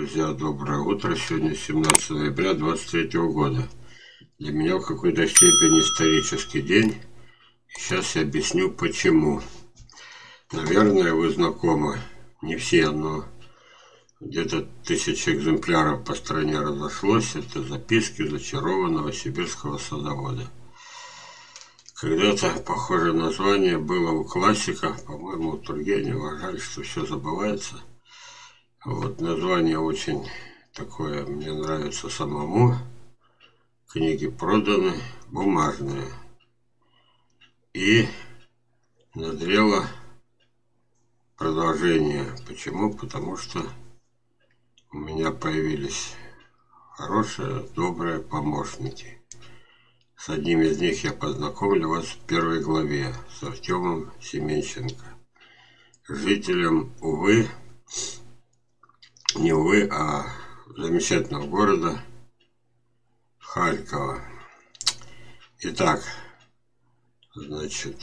Друзья, доброе утро. Сегодня 17 ноября 2023 года. Для меня в какой-то степени исторический день. Сейчас я объясню почему. Наверное, вы знакомы. Не все, но где-то 1000 экземпляров по стране разошлось. Это записки зачарованного сибирского садовода. Когда-то похожее название было у классиков, по-моему, у Тургенева. Жаль, что все забывается. Вот название очень такое, мне нравится самому. Книги проданы, бумажные. И назрело продолжение. Почему? Потому что у меня появились хорошие, добрые помощники. С одним из них я познакомлю вас в первой главе, с Артемом Семенченко, жителем, увы, не увы, а замечательного города Харькова. Итак, значит,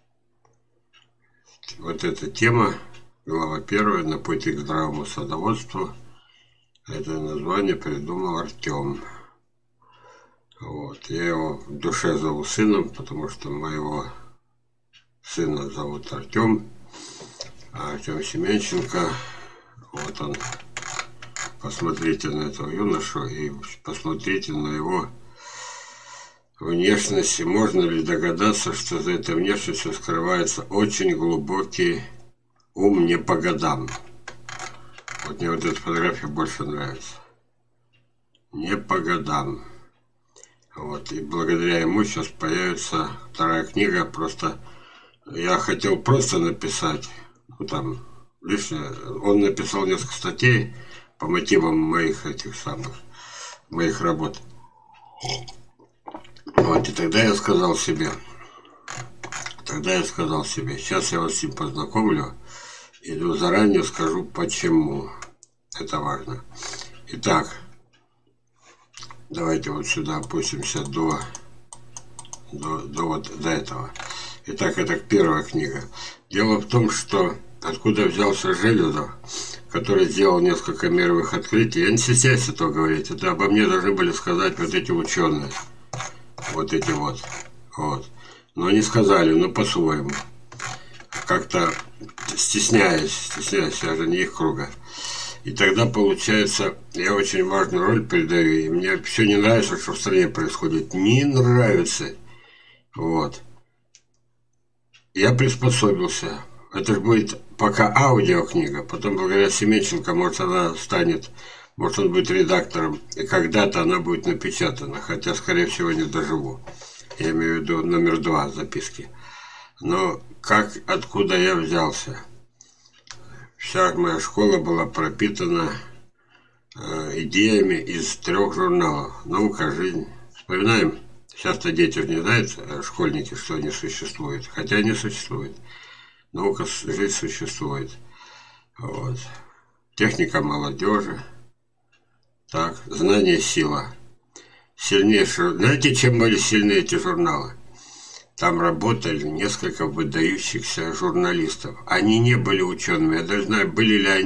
вот эта тема, глава 1, на пути к здравому садоводству. Это название придумал Артем. Вот. Я его в душе зову сыном, потому что моего сына зовут Артем, а Артем Семенченко, вот он. Посмотрите на этого юношу и посмотрите на его внешность. И можно ли догадаться, что за этой внешностью скрывается очень глубокий ум не по годам. Вот мне вот эта фотография больше нравится. Не по годам. Вот. И благодаря ему сейчас появится вторая книга. Просто я хотел просто написать, ну там лишнее. Он написал несколько статей по мотивам моих моих работ. Вот, и тогда я сказал себе, сейчас я вас с ним познакомлю, и заранее скажу почему. Это важно. Итак, давайте вот сюда опустимся до этого. Итак, это первая книга. Дело в том, что откуда взялся Железов, который сделал несколько мировых открытий. Я не стесняюсь этого говорить. Это обо мне должны были сказать вот эти ученые. Вот эти вот. Но они сказали, но по-своему. Как-то стесняюсь, я же не их круга. И тогда, получается, я очень важную роль передаю. И мне все не нравится, что в стране происходит. Не нравится. Вот. Я приспособился. Это же будет пока аудиокнига, потом благодаря Семенченко, может он будет редактором, и когда-то она будет напечатана, хотя, скорее всего, не доживу. Я имею в виду номер 2 записки. Но откуда я взялся? Вся моя школа была пропитана идеями из 3 журналов. «Наука, жизнь». Вспоминаем? Сейчас-то дети же не знают, школьники, что они существуют, хотя они существуют. Наука, жизнь существует. Вот. Техника молодежи. Так, знание, сила. Сильнейшие. Знаете, чем были сильны эти журналы? Там работали несколько выдающихся журналистов. Они не были учеными. Я даже знаю,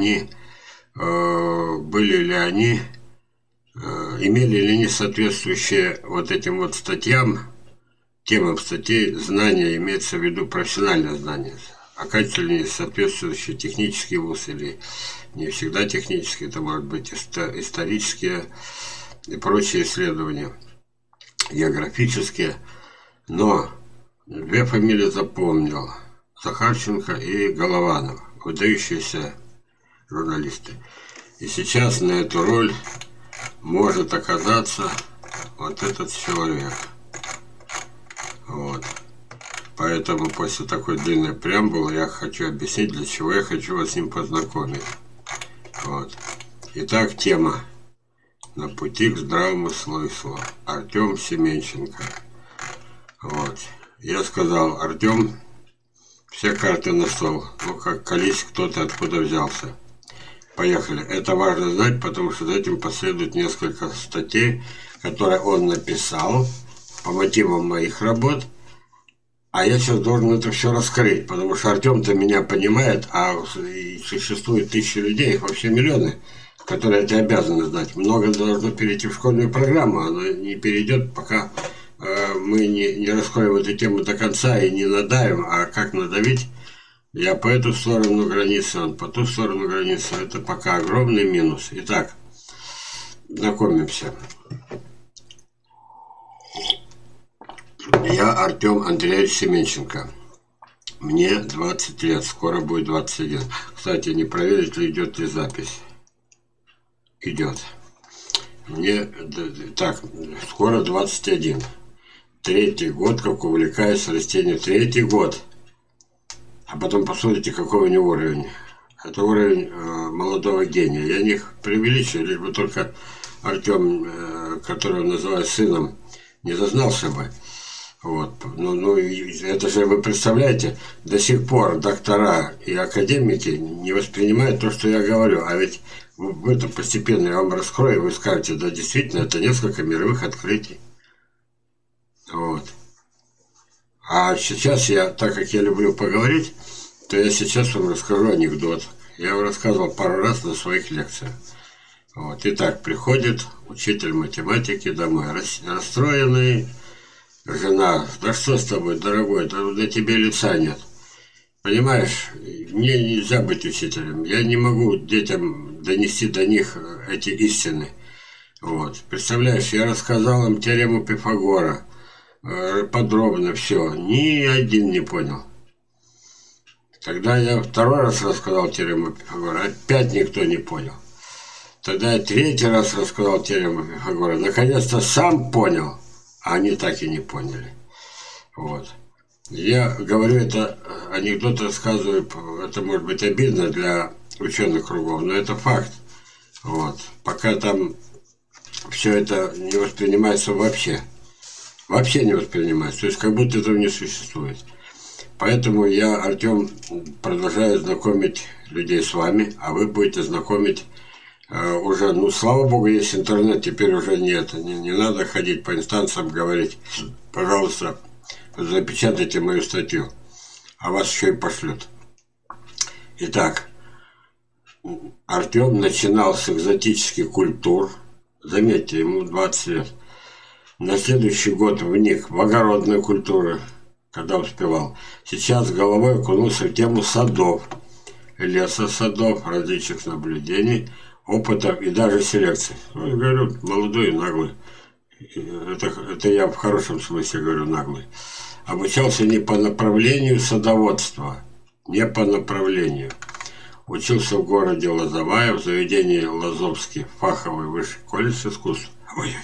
имели ли они соответствующие вот этим вот статьям, темам статей, знания, имеется в виду профессиональное знание. Окончили соответствующий технический вуз или не всегда технический, это может быть исторические и прочие исследования, географические. Но 2 фамилии запомнил: Захарченко и Голованов, выдающиеся журналисты. И сейчас на эту роль может оказаться вот этот человек. Вот. Поэтому после такой длинной преамбулы я хочу объяснить, для чего я хочу вас с ним познакомить. Вот. Итак, тема «На пути к здравому смыслу». Артем Семенченко. Вот. Я сказал: Артем, все карты на стол. Ну, как колись кто-то откуда взялся. Поехали. Это важно знать, потому что за этим последует несколько статей, которые он написал по мотивам моих работ. А я сейчас должен это все раскрыть, потому что Артем-то меня понимает, а существует 1000 людей, их вообще миллионы. которые ты обязан знать. Много должно перейти в школьную программу, оно не перейдет, пока мы не раскроем эту тему до конца и не надавим. А как надавить? Я по эту сторону границы, он по ту сторону границы. Это пока огромный минус. Итак, знакомимся. Я Артем Андреевич Семенченко. Мне 20 лет, скоро будет 21. Кстати, не проверить ли идет ли запись. Идет. Мне, так, скоро 21. Третий год, как увлекаюсь растением. Третий год. А потом посмотрите, какой у него уровень. Это уровень молодого гения. Я не преувеличиваю, лишь бы только Артем, которого называют сыном, не зазнался бы. Вот. Ну, это же, вы представляете, до сих пор доктора и академики не воспринимают то, что я говорю. А ведь в этом постепенно я вам раскрою, вы скажете, да, действительно, это несколько мировых открытий. Вот. А сейчас я, так как я люблю поговорить, то я сейчас вам расскажу анекдот. Я его рассказывал пару раз на своих лекциях. Вот. Итак, приходит учитель математики домой, расстроенный. Жена: да что с тобой, дорогой, да на тебе лица нет. Понимаешь, мне нельзя быть учителем. Я не могу детям донести до них эти истины. Вот. Представляешь, я рассказал им теорему Пифагора. Подробно все. Ни один не понял. Тогда я второй раз рассказал теорему Пифагора. Опять никто не понял. Тогда я третий раз рассказал теорему Пифагора. Наконец-то сам понял. А они так и не поняли. Вот. Я говорю это, анекдот рассказываю, это может быть обидно для ученых кругов, но это факт. Вот. Пока там все это не воспринимается вообще. Вообще не воспринимается. То есть как будто этого не существует. Поэтому я, Артем, продолжаю знакомить людей с вами, а вы будете знакомить уже, ну, слава богу, есть интернет, теперь уже нет. Не надо ходить по инстанциям, говорить: пожалуйста, запечатайте мою статью, а вас еще и пошлют. Итак, Артем начинал с экзотических культур. Заметьте, ему 20 лет. На следующий год вник в огородные культуры, когда успевал. Сейчас головой окунулся в тему садов, лесосадов, различных наблюдений, опытов и даже селекции. Ну, я говорю, молодой и наглый. Это я в хорошем смысле говорю, наглый. Обучался не по направлению садоводства, не по направлению. Учился в городе Лозовая, в заведении Лозовский фаховый высший колледж искусств. Ой-ой-ой.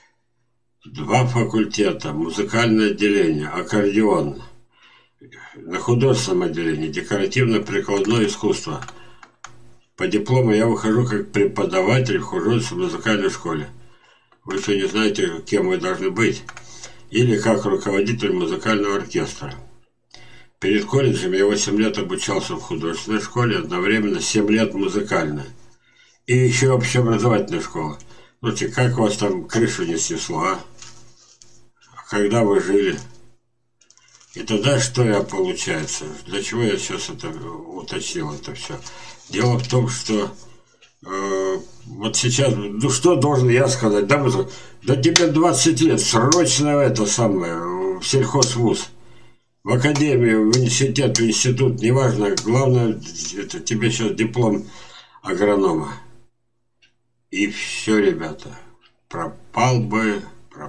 2 факультета, музыкальное отделение, аккордеон. На художественном отделении декоративно-прикладное искусство. По диплому я выхожу как преподаватель в художественной музыкальной школе. Вы еще не знаете, кем вы должны быть. Или как руководитель музыкального оркестра. Перед колледжем я 8 лет обучался в художественной школе, одновременно 7 лет музыкальной. И еще общеобразовательная школа. Слушайте, как у вас там крышу не снесло, а? А когда вы жили? И тогда что я, получается? Для чего я сейчас это уточнил, это все? Дело в том, что вот сейчас, ну что должен я сказать? Да тебе 20 лет, срочно это самое, в сельхозвуз, в академию, в институт, неважно, главное, это тебе сейчас диплом агронома. И все, ребята, пропал бы.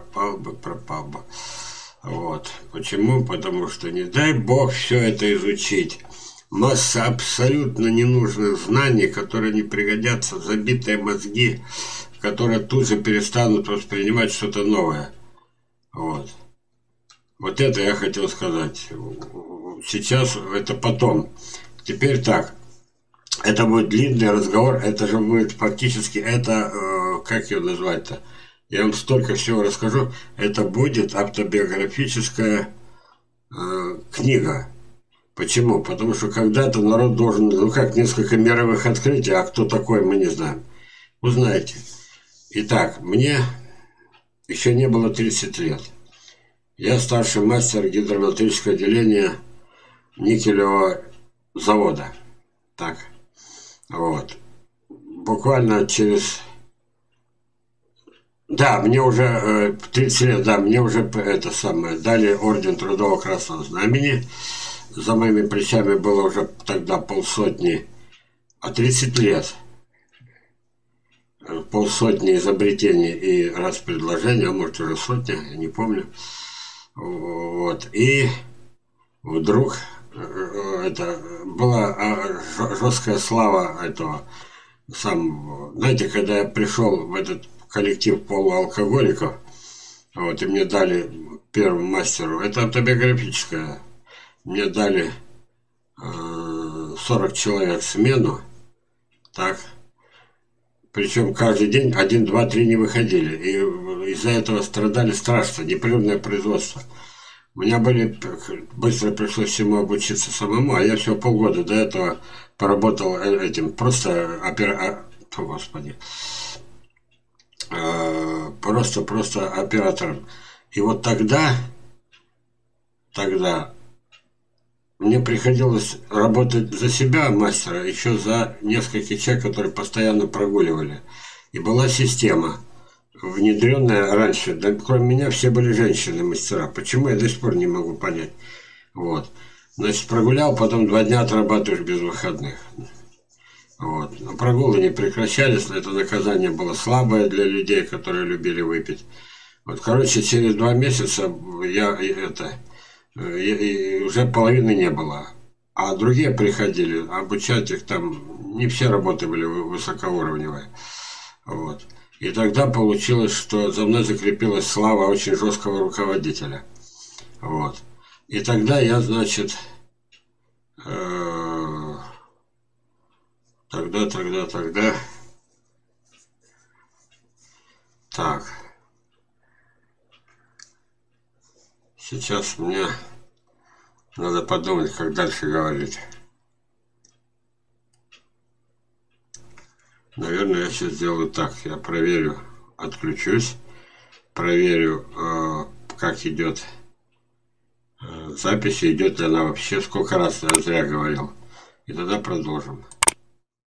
Вот. Почему? Потому что, не дай бог, все это изучить. Масса абсолютно ненужных знаний, которые не пригодятся, забитые мозги, которые тут же перестанут воспринимать что-то новое. Вот. Вот это я хотел сказать. Сейчас это потом. Теперь так. Это будет длинный разговор, это же будет фактически, это, как ее назвать-то? Я вам столько всего расскажу. Это будет автобиографическая книга. Почему? Потому что когда-то народ должен, ну как, несколько мировых открытий, а кто такой, мы не знаем. Узнаете. Итак, мне еще не было 30 лет. Я старший мастер гидрометрического отделения никелевого завода. Так. Вот. буквально через... Да, мне уже 30 лет, да, мне уже это самое, дали орден Трудового Красного Знамени. За моими плечами было уже тогда полсотни, а 30 лет. Полсотни изобретений и раз предложений, а может уже сотня, я не помню. Вот. И вдруг это была жесткая слава этого самого. Знаете, когда я пришел в этот коллектив полуалкоголиков, вот, и мне дали первому мастеру, это автобиографическое, мне дали 40 человек в смену, так, причем каждый день 1, 2, 3 не выходили, и из-за этого страдали страшно, непрерывное производство. У меня были, быстро пришлось всему обучиться самому, а я всего полгода до этого поработал этим, просто господи, просто оператором. И вот тогда мне приходилось работать за себя, мастера, еще за нескольких человек, которые постоянно прогуливали. И была система, внедренная раньше. Да, кроме меня все были женщины-мастера. Почему, я до сих пор не могу понять. Вот. Значит, прогулял, потом 2 дня отрабатываешь без выходных. Вот. Но прогулы не прекращались, это наказание было слабое для людей, которые любили выпить. Вот, короче, через 2 месяца уже половины не было. А другие приходили, обучать их там, не все работы были высокоуровневые. Вот. И тогда получилось, что за мной закрепилась слава очень жесткого руководителя. Вот. И тогда я, значит, тогда. Так. Сейчас мне надо подумать, как дальше говорить. Наверное, я сейчас сделаю так. Я проверю, отключусь, проверю, как идет запись, идет ли она вообще, сколько раз я зря говорил. И тогда продолжим.